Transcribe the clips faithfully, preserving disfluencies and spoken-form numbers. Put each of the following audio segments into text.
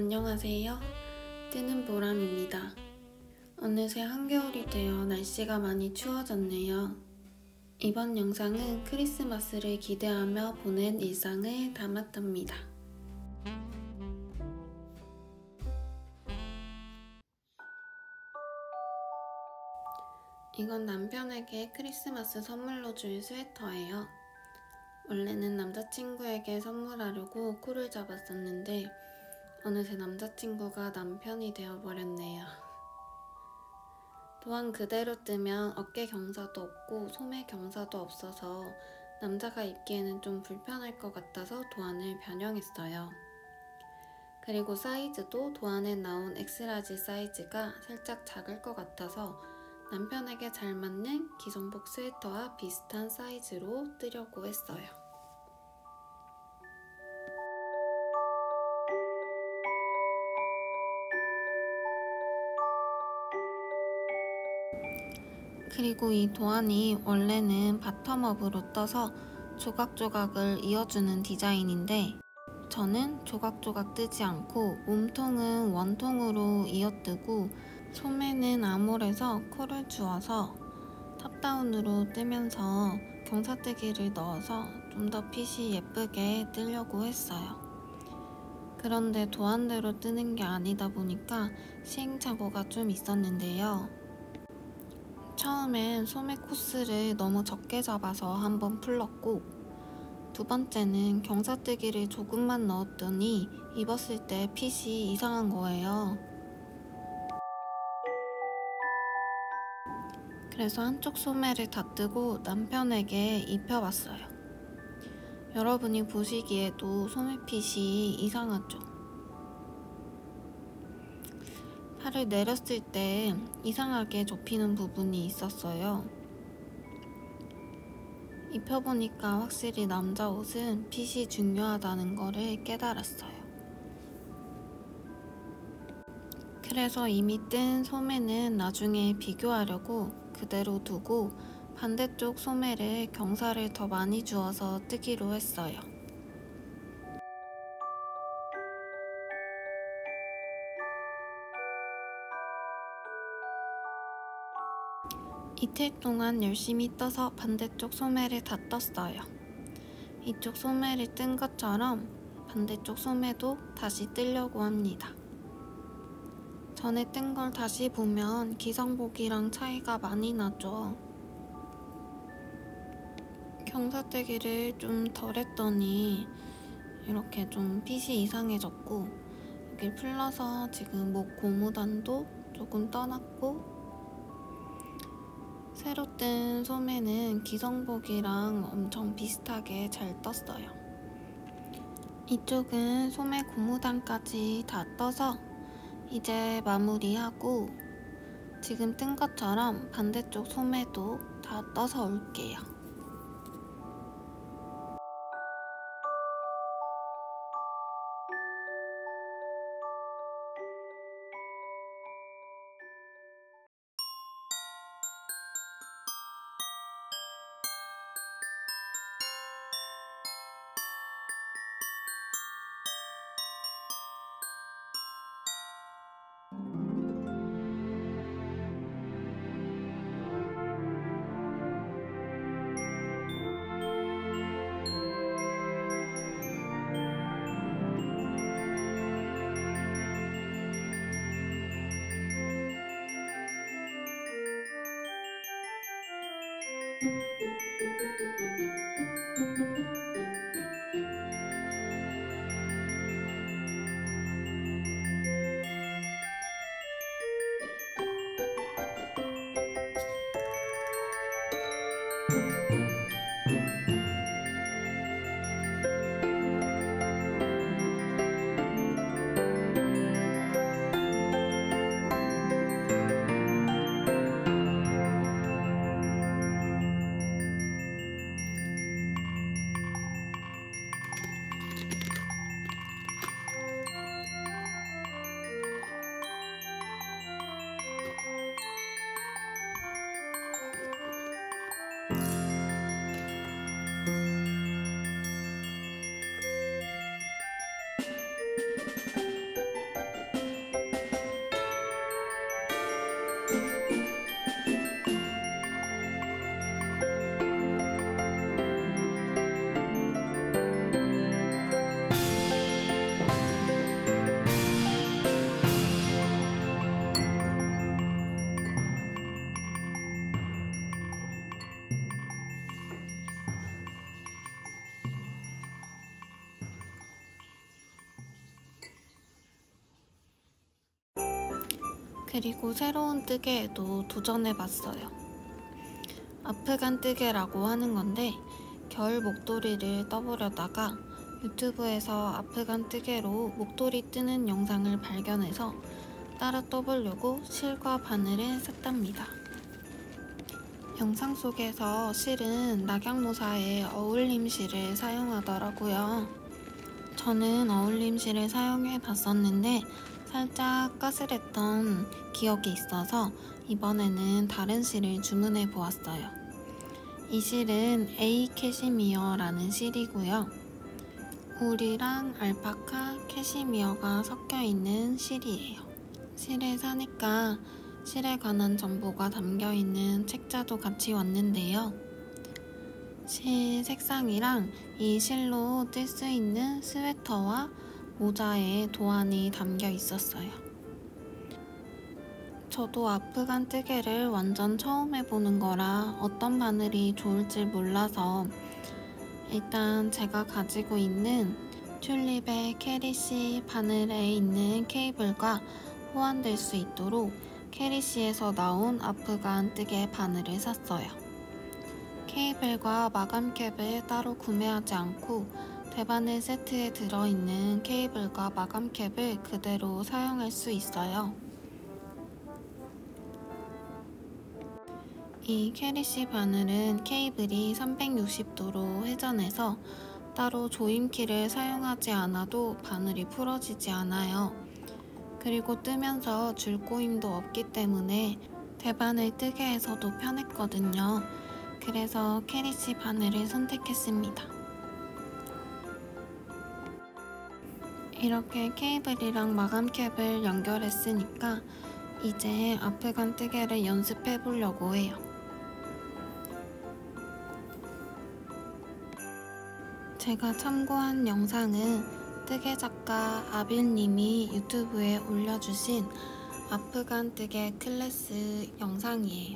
안녕하세요. 뜨는 보람입니다. 어느새 한겨울이 되어 날씨가 많이 추워졌네요. 이번 영상은 크리스마스를 기대하며 보낸 일상을 담았답니다. 이건 남편에게 크리스마스 선물로 줄 스웨터예요. 원래는 남자친구에게 선물하려고 콜을 잡았었는데 어느새 남자친구가 남편이 되어버렸네요. 또한 그대로 뜨면 어깨 경사도 없고 소매 경사도 없어서 남자가 입기에는 좀 불편할 것 같아서 도안을 변형했어요. 그리고 사이즈도 도안에 나온 엑스라지 사이즈가 살짝 작을 것 같아서 남편에게 잘 맞는 기성복 스웨터와 비슷한 사이즈로 뜨려고 했어요. 그리고 이 도안이 원래는 바텀업으로 떠서 조각조각을 이어주는 디자인인데 저는 조각조각 뜨지 않고 몸통은 원통으로 이어뜨고 소매는 아몰에서 콜을 주어서 탑다운으로 뜨면서 경사뜨기를 넣어서 좀 더 핏이 예쁘게 뜨려고 했어요. 그런데 도안대로 뜨는 게 아니다 보니까 시행착오가 좀 있었는데요. 처음엔 소매 코스를 너무 적게 잡아서 한번 풀렀고 두 번째는 경사뜨기를 조금만 넣었더니 입었을 때 핏이 이상한 거예요. 그래서 한쪽 소매를 다 뜨고 남편에게 입혀봤어요. 여러분이 보시기에도 소매핏이 이상하죠? 팔을 내렸을 때 이상하게 접히는 부분이 있었어요. 입혀보니까 확실히 남자 옷은 핏이 중요하다는 거를 깨달았어요. 그래서 이미 뜬 소매는 나중에 비교하려고 그대로 두고 반대쪽 소매를 경사를 더 많이 주어서 뜨기로 했어요. 이틀 동안 열심히 떠서 반대쪽 소매를 다 떴어요. 이쪽 소매를 뜬 것처럼 반대쪽 소매도 다시 뜨려고 합니다. 전에 뜬 걸 다시 보면 기성복이랑 차이가 많이 나죠. 경사뜨기를 좀 덜 했더니 이렇게 좀 핏이 이상해졌고 여기 풀러서 지금 목 고무단도 조금 떠났고 새로 뜬 소매는 기성복이랑 엄청 비슷하게 잘 떴어요. 이쪽은 소매 고무단까지 다 떠서 이제 마무리하고 지금 뜬 것처럼 반대쪽 소매도 다 떠서 올게요. 그리고 새로운 뜨개에도 도전해봤어요. 아프간 뜨개라고 하는 건데 겨울 목도리를 떠보려다가 유튜브에서 아프간 뜨개로 목도리 뜨는 영상을 발견해서 따라 떠보려고 실과 바늘을 샀답니다. 영상 속에서 실은 낙양모사의 어울림 실을 사용하더라고요. 저는 어울림 실을 사용해 봤었는데 살짝 까슬했던 기억이 있어서 이번에는 다른 실을 주문해 보았어요. 이 실은 에이 캐시미어라는 실이고요. 울이랑 알파카, 캐시미어가 섞여 있는 실이에요. 실을 사니까 실에 관한 정보가 담겨있는 책자도 같이 왔는데요. 실 색상이랑 이 실로 뜰 수 있는 스웨터와 모자에 도안이 담겨 있었어요. 저도 아프간 뜨개를 완전 처음 해보는 거라 어떤 바늘이 좋을지 몰라서 일단 제가 가지고 있는 튤립의 캐리씨 바늘에 있는 케이블과 호환될 수 있도록 캐리씨에서 나온 아프간 뜨개 바늘을 샀어요. 케이블과 마감캡을 따로 구매하지 않고 대바늘 세트에 들어있는 케이블과 마감캡을 그대로 사용할 수 있어요. 이 캐리씨 바늘은 케이블이 삼백육십 도로 회전해서 따로 조임키를 사용하지 않아도 바늘이 풀어지지 않아요. 그리고 뜨면서 줄꼬임도 없기 때문에 대바늘 뜨개에서도 편했거든요. 그래서 캐리씨 바늘을 선택했습니다. 이렇게 케이블이랑 마감캡을 연결했으니까 이제 아프간 뜨개를 연습해 보려고 해요. 제가 참고한 영상은 뜨개 작가 아빌님이 유튜브에 올려주신 아프간 뜨개 클래스 영상이에요.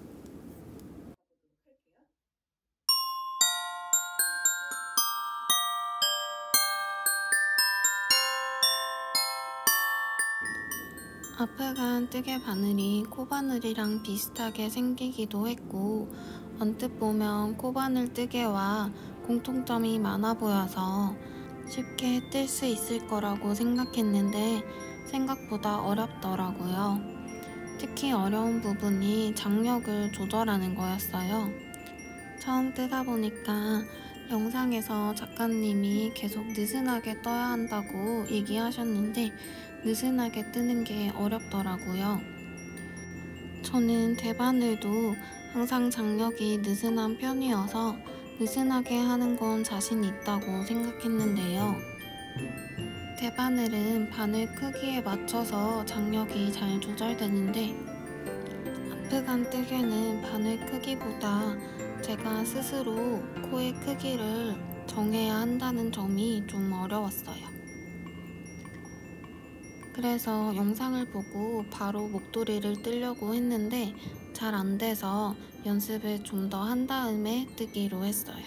아프간 뜨개 바늘이 코바늘이랑 비슷하게 생기기도 했고 언뜻 보면 코바늘 뜨개와 공통점이 많아 보여서 쉽게 뜰 수 있을 거라고 생각했는데 생각보다 어렵더라고요. 특히 어려운 부분이 장력을 조절하는 거였어요. 처음 뜨다 보니까 영상에서 작가님이 계속 느슨하게 떠야 한다고 얘기하셨는데 느슨하게 뜨는 게 어렵더라고요. 저는 대바늘도 항상 장력이 느슨한 편이어서 느슨하게 하는 건 자신 있다고 생각했는데요. 대바늘은 바늘 크기에 맞춰서 장력이 잘 조절되는데 아프간 뜨개는 바늘 크기보다 제가 스스로 코의 크기를 정해야 한다는 점이 좀 어려웠어요. 그래서 영상을 보고 바로 목도리를 뜨려고 했는데 잘 안 돼서 연습을 좀 더 한 다음에 뜨기로 했어요.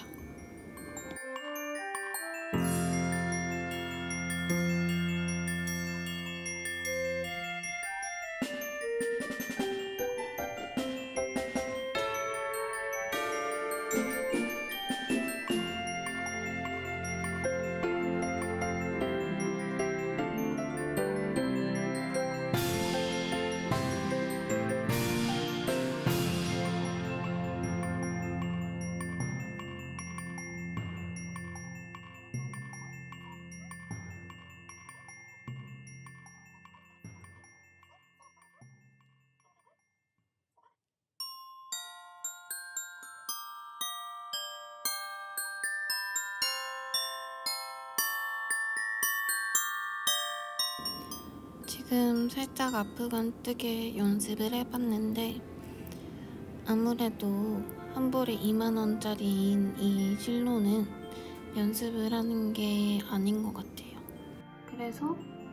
지금 살짝 아프간 뜨개 연습을 해봤는데 아무래도 한 벌에 이만 원짜리인 이 실로는 연습을 하는 게 아닌 것 같아요. 그래서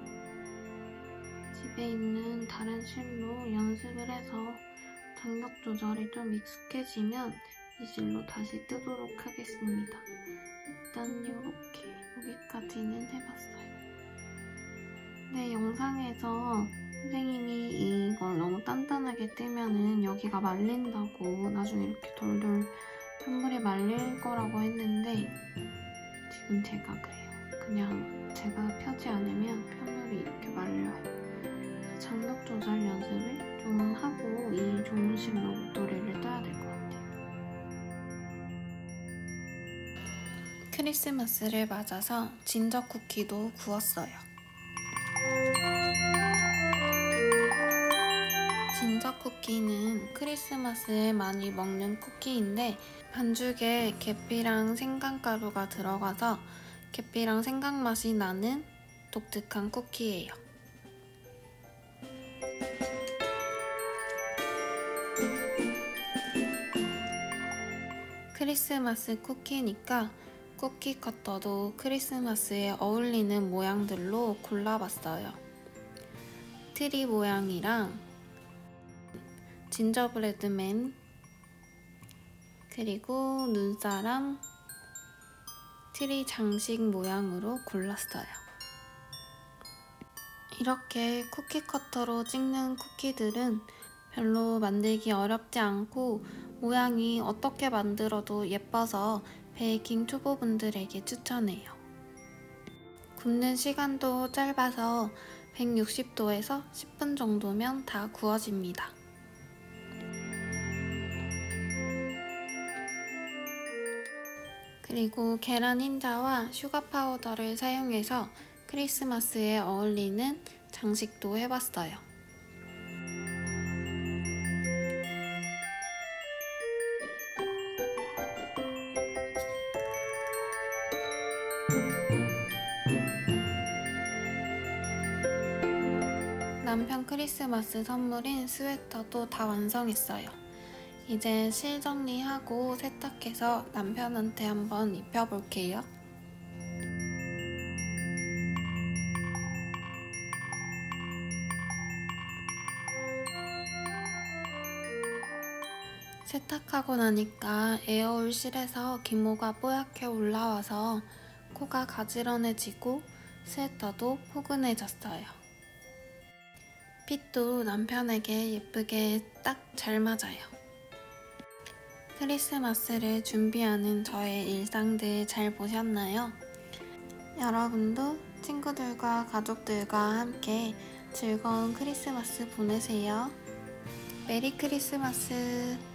집에 있는 다른 실로 연습을 해서 장력 조절이 좀 익숙해지면 이 실로 다시 뜨도록 하겠습니다. 일단 이렇게 여기까지는 해봤어요. 네, 영상에서 선생님이 이걸 너무 단단하게 떼면은 여기가 말린다고 나중에 이렇게 돌돌 편물이 말릴 거라고 했는데 지금 제가 그래요. 그냥 제가 펴지 않으면 편물이 이렇게 말려요. 그래서 장력 조절 연습을 좀 하고 이 좋은 식으로 목도리를 떠야 될 것 같아요. 크리스마스를 맞아서 진저 쿠키도 구웠어요. 진저 쿠키는 크리스마스에 많이 먹는 쿠키인데 반죽에 계피랑 생강가루가 들어가서 계피랑 생강 맛이 나는 독특한 쿠키예요. 크리스마스 쿠키니까 쿠키 커터도 크리스마스에 어울리는 모양들로 골라봤어요. 트리 모양이랑 진저브레드맨 그리고 눈사람, 트리 장식 모양으로 골랐어요. 이렇게 쿠키 커터로 찍는 쿠키들은 별로 만들기 어렵지 않고 모양이 어떻게 만들어도 예뻐서 베이킹 초보분들에게 추천해요. 굽는 시간도 짧아서 백육십 도에서 십 분 정도면 다 구워집니다. 그리고 계란 흰자와 슈가 파우더를 사용해서 크리스마스에 어울리는 장식도 해봤어요. 남편 크리스마스 선물인 스웨터도 다 완성했어요. 이제 실 정리하고 세탁해서 남편한테 한번 입혀볼게요. 세탁하고 나니까 에어올 실에서 기모가 뽀얗게 올라와서 코가 가지런해지고 스웨터도 포근해졌어요. 핏도 남편에게 예쁘게 딱 잘 맞아요. 크리스마스를 준비하는 저의 일상들 잘 보셨나요? 여러분도 친구들과 가족들과 함께 즐거운 크리스마스 보내세요. 메리 크리스마스!